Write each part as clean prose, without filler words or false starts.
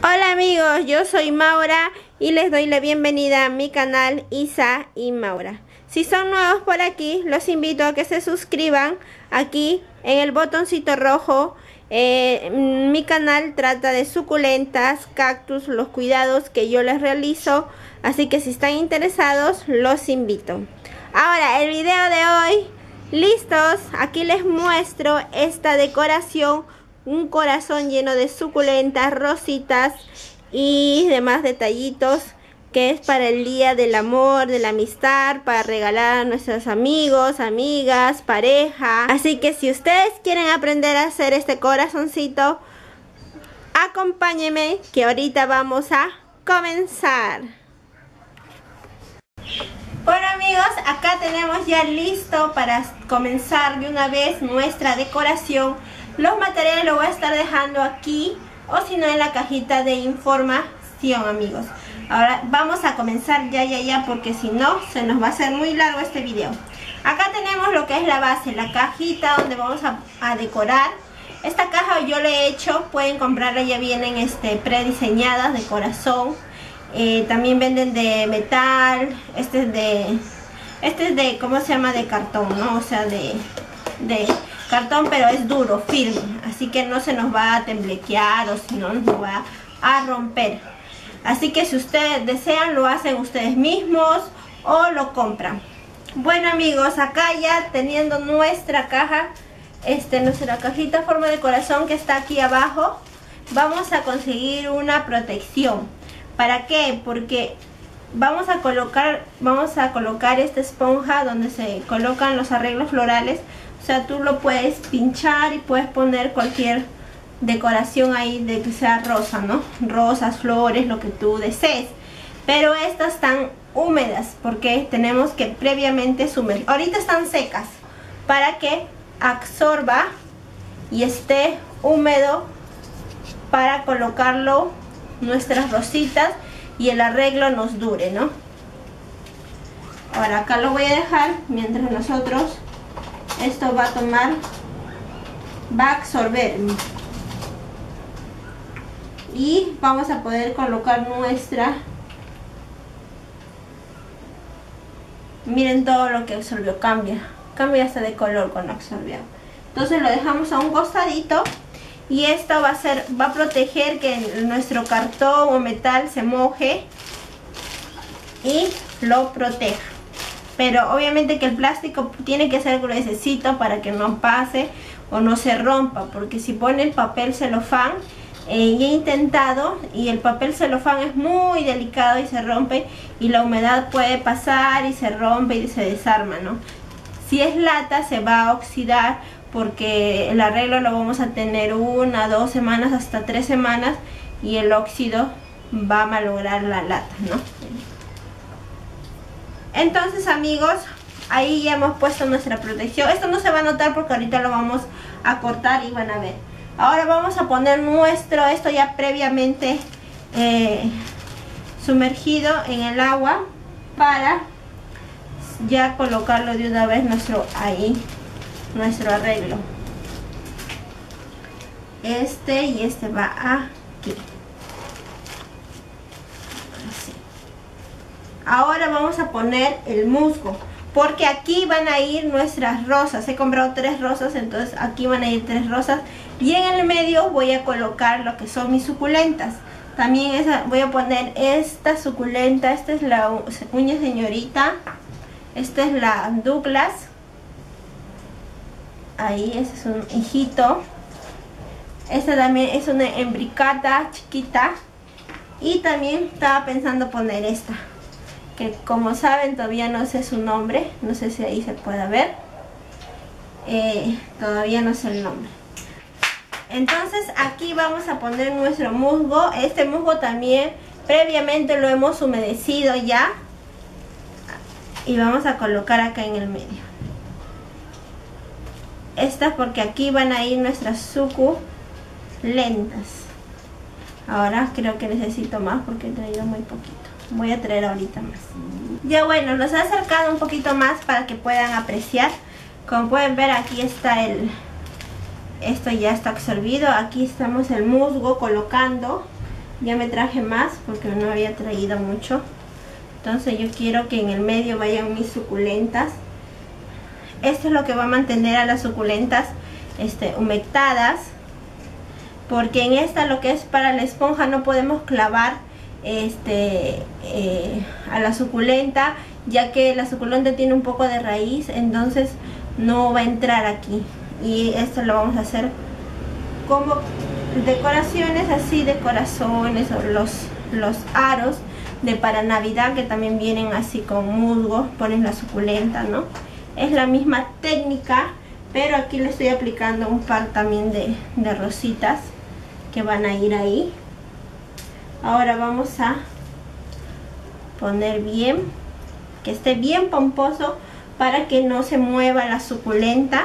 Hola amigos, yo soy Maura y les doy la bienvenida a mi canal Isa y Maura. Si son nuevos por aquí, los invito a que se suscriban aquí en el botoncito rojo. Mi canal trata de suculentas, cactus, los cuidados que yo les realizo, así que si están interesados, los invito. Ahora, el video de hoy, listos, aquí les muestro esta decoración. Un corazón lleno de suculentas, rositas y demás detallitos, que es para el día del amor, de la amistad, para regalar a nuestros amigos, amigas, pareja. Así que si ustedes quieren aprender a hacer este corazoncito, acompáñenme que ahorita vamos a comenzar. Bueno amigos, acá tenemos ya listo para comenzar de una vez nuestra decoración. Los materiales los voy a estar dejando aquí o si no en la cajita de información, amigos. Ahora vamos a comenzar ya porque si no se nos va a hacer muy largo este video. Acá tenemos lo que es la base, la cajita donde vamos a decorar. Esta caja yo le he hecho, pueden comprarla, ya vienen prediseñadas de corazón. También venden de metal, este es de ¿cómo se llama? De cartón, ¿no? O sea, de cartón, pero es duro, firme, así que no se nos va a temblequear o si no nos va a romper. Así que si ustedes desean, lo hacen ustedes mismos o lo compran. Bueno amigos, acá ya teniendo nuestra caja, nuestra cajita forma de corazón que está aquí abajo, vamos a conseguir una protección. ¿Para qué? Porque vamos a colocar esta esponja donde se colocan los arreglos florales. O sea, tú lo puedes pinchar y puedes poner cualquier decoración ahí de que sea rosa, ¿no? Rosas, flores, lo que tú desees. Pero estas están húmedas porque tenemos que previamente sumergir. Ahorita están secas para que absorba y esté húmedo para colocarlo nuestras rositas y el arreglo nos dure, ¿no? Ahora acá lo voy a dejar mientras nosotros esto va a absorber y vamos a poder colocar nuestra, miren todo lo que absorbió, cambia hasta de color cuando absorbió. Entonces lo dejamos a un costadito y esto va a proteger que nuestro cartón o metal se moje y lo proteja. Pero obviamente que el plástico tiene que ser gruesecito para que no pase o no se rompa. Porque si pone el papel celofán, y he intentado, y el papel celofán es muy delicado y se rompe. Y la humedad puede pasar y se rompe y se desarma, ¿no? Si es lata se va a oxidar porque el arreglo lo vamos a tener 1, 2 semanas, hasta 3 semanas. Y el óxido va a malograr la lata, ¿no? Entonces amigos, ahí ya hemos puesto nuestra protección. Esto no se va a notar porque ahorita lo vamos a cortar y van a ver. Ahora vamos a poner esto ya previamente sumergido en el agua para ya colocarlo de una vez nuestro arreglo. Y va aquí. Ahora vamos a poner el musgo, porque aquí van a ir nuestras rosas. He comprado 3 rosas, entonces aquí van a ir 3 rosas. Y en el medio voy a colocar lo que son mis suculentas. También voy a poner esta suculenta. Esta es la uña señorita. Esta es la Douglas. Ahí, ese es un hijito. Esta también es una embricata chiquita. Y también estaba pensando poner esta, que como saben todavía no sé su nombre, no sé si ahí se puede ver, todavía no sé el nombre. Entonces aquí vamos a poner nuestro musgo. Este musgo también previamente lo hemos humedecido ya y vamos a colocar acá en el medio. Estas porque aquí van a ir nuestras suculentas. Ahora creo que necesito más porque he traído muy poquito. Voy a traer ahorita más. Ya bueno, los he acercado un poquito más para que puedan apreciar. Como pueden ver, aquí está esto ya está absorbido. Aquí estamos el musgo colocando. Ya me traje más porque no había traído mucho. Entonces yo quiero que en el medio vayan mis suculentas. Esto es lo que va a mantener a las suculentas humectadas, porque en esta, lo que es para la esponja, no podemos clavar a la suculenta, ya que la suculenta tiene un poco de raíz, entonces no va a entrar aquí. Y esto lo vamos a hacer como decoraciones así de corazones, o los aros de para Navidad, que también vienen así con musgo, pones la suculenta, ¿no? Es la misma técnica, pero aquí le estoy aplicando un par también de rositas que van a ir ahí. Ahora vamos a poner bien, que esté bien pomposo para que no se mueva la suculenta.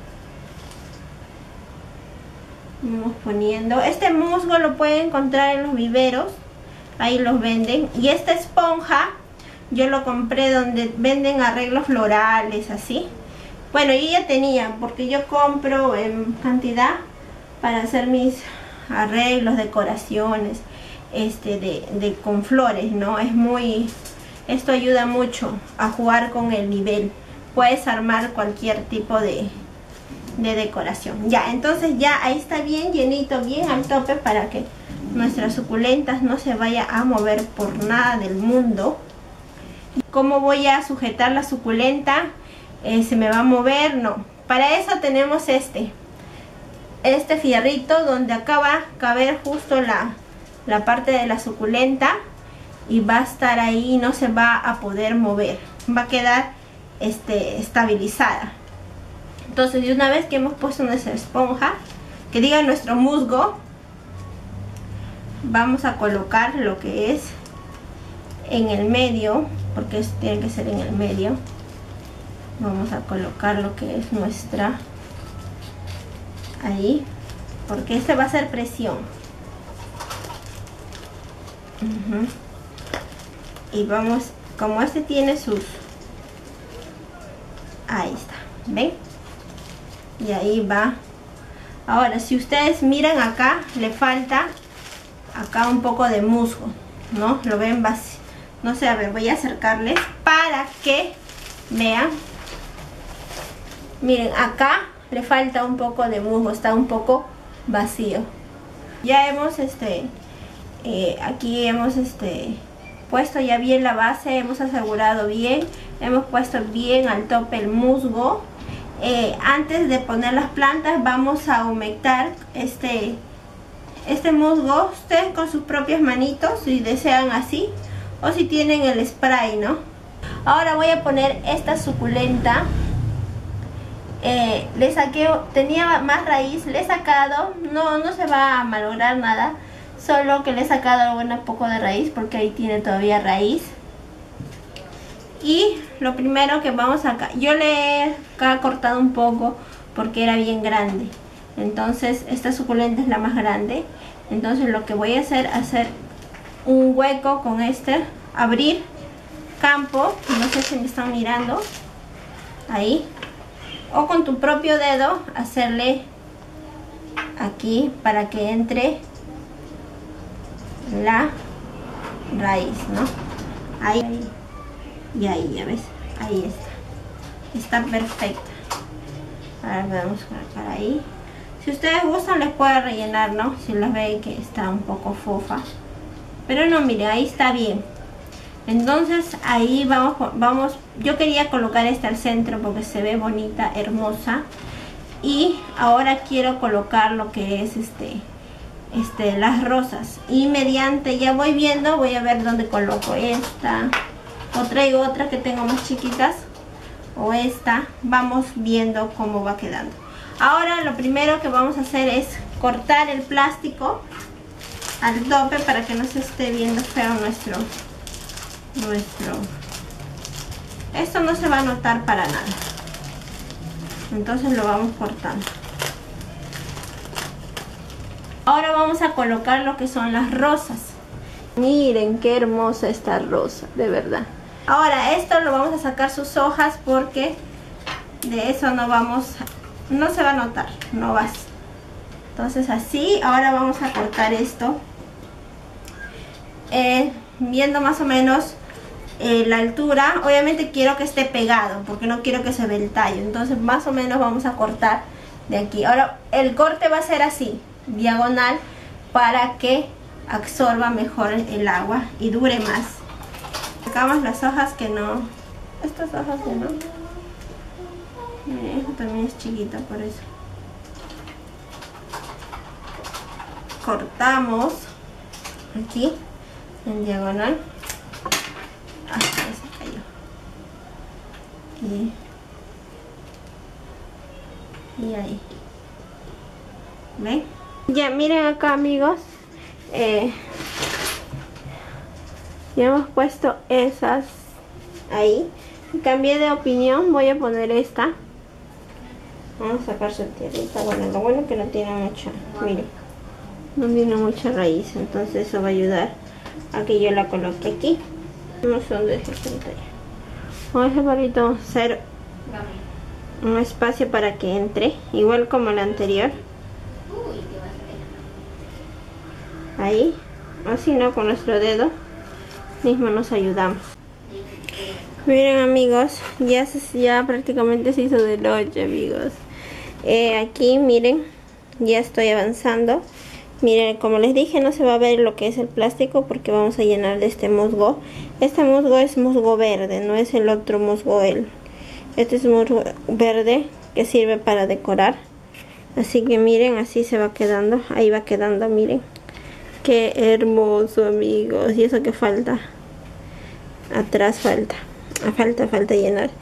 Vamos poniendo. Este musgo lo pueden encontrar en los viveros, ahí los venden. Y esta esponja yo lo compré donde venden arreglos florales, así. Bueno, yo ya tenía, porque yo compro en cantidad para hacer mis arreglos, decoraciones, con flores, ¿no? Esto ayuda mucho a jugar con el nivel. Puedes armar cualquier tipo de decoración. Ya, entonces ya ahí está bien llenito, bien al tope, para que nuestras suculentas no se vaya a mover por nada del mundo. ¿Cómo voy a sujetar la suculenta? ¿Se me va a mover? No. Para eso tenemos este fierrito, donde acá va a caber justo la parte de la suculenta, y va a estar ahí, no se va a poder mover, va a quedar estabilizada. Entonces, de una vez que hemos puesto nuestra esponja, que diga nuestro musgo, vamos a colocar lo que es en el medio, porque esto tiene que ser en el medio. Vamos a colocar lo que es nuestra ahí, porque este va a ser presión. Y vamos, como tiene sus, ahí está, ¿ven? Y ahí va. Ahora, si ustedes miran acá, le falta acá un poco de musgo, ¿no? Lo ven vacío. No sé, a ver, voy a acercarles para que vean. Miren, acá le falta un poco de musgo, está un poco vacío. Ya hemos aquí hemos puesto ya bien la base, hemos asegurado bien, hemos puesto bien al tope el musgo. Antes de poner las plantas vamos a humectar este musgo, ustedes con sus propias manitos, si desean así, o si tienen el spray, ¿no? Ahora voy a poner esta suculenta. Le saqué, tenía más raíz, le he sacado, no se va a malograr nada, solo que le he sacado un poco de raíz, porque ahí tiene todavía raíz. Y lo primero que vamos acá, yo le he cortado un poco porque era bien grande, entonces esta suculenta es la más grande. Entonces lo que voy a hacer un hueco con abrir campo, no sé si me están mirando, ahí, o con tu propio dedo hacerle aquí para que entre la raíz, ¿no? Ahí. Y ahí, ya ves, ahí está perfecta. Ahora vamos a colocar ahí. Si ustedes gustan les pueden rellenar, ¿no? Si las ven que está un poco fofa, pero no, miren, ahí está bien. Entonces ahí vamos, yo quería colocar al centro porque se ve bonita, hermosa. Y ahora quiero colocar lo que es las rosas, y mediante, ya voy viendo, voy a ver dónde coloco esta, o traigo otra que tengo más chiquitas, o esta, vamos viendo cómo va quedando. Ahora lo primero que vamos a hacer es cortar el plástico al tope para que no se esté viendo feo nuestro. Esto no se va a notar para nada, entonces lo vamos cortando. Ahora vamos a colocar lo que son las rosas. Miren qué hermosa esta rosa, de verdad. Ahora esto lo vamos a sacar sus hojas, porque de eso no se va a notar, no vas. Entonces así, ahora vamos a cortar esto viendo más o menos la altura. Obviamente quiero que esté pegado porque no quiero que se vea el tallo. Entonces más o menos vamos a cortar de aquí. Ahora el corte va a ser así, diagonal, para que absorba mejor el agua y dure más. Sacamos las hojas que no, estas hojas que no. Miren, esto también es chiquito, por eso. Cortamos aquí en diagonal. Hasta se cayó. Y ahí. ¿Ven? Ya miren acá, amigos. Ya hemos puesto esas ahí. Cambié de opinión, voy a poner esta. Vamos a sacar su tierrita. Bueno, lo bueno es que no tiene mucha, miren, no tiene mucha raíz, entonces eso va a ayudar a que yo la coloque aquí. No sé dónde dejé esta pantalla. Con ese palito vamos a hacer un espacio para que entre, igual como la anterior. Ahí, o si no, con nuestro dedo mismo nos ayudamos. Miren, amigos, ya prácticamente se hizo de noche, amigos. Aquí miren, ya estoy avanzando. Miren, como les dije, no se va a ver lo que es el plástico porque vamos a llenar de este musgo. Este musgo es musgo verde, no es el otro musgo. Este es musgo verde que sirve para decorar. Así que miren, así se va quedando. Ahí va quedando, miren. Qué hermoso, amigos. Y eso que falta. Atrás falta llenar.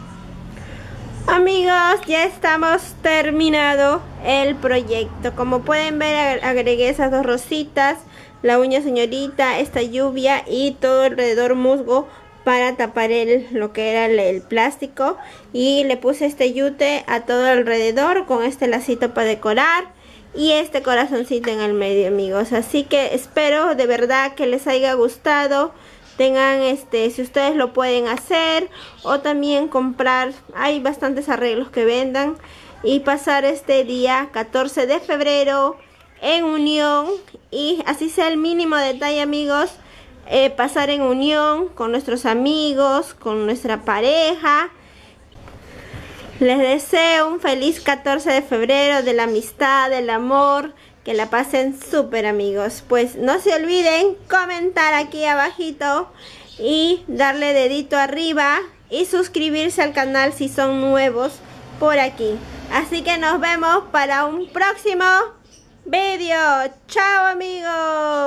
Amigos, ya estamos terminado el proyecto. Como pueden ver, agregué esas dos rositas, la uña señorita, esta lluvia y todo alrededor musgo para tapar lo que era el plástico. Y le puse este yute a todo alrededor con este lacito para decorar y este corazoncito en el medio, amigos. Así que espero de verdad que les haya gustado. Tengan si ustedes lo pueden hacer o también comprar, hay bastantes arreglos que vendan, y pasar este día 14 de febrero en unión, y así sea el mínimo detalle, amigos, pasar en unión con nuestros amigos, con nuestra pareja. Les deseo un feliz 14 de febrero de la amistad, del amor. Que la pasen súper, amigos. Pues no se olviden comentar aquí abajito y darle dedito arriba y suscribirse al canal si son nuevos por aquí. Así que nos vemos para un próximo video. Chao, amigos.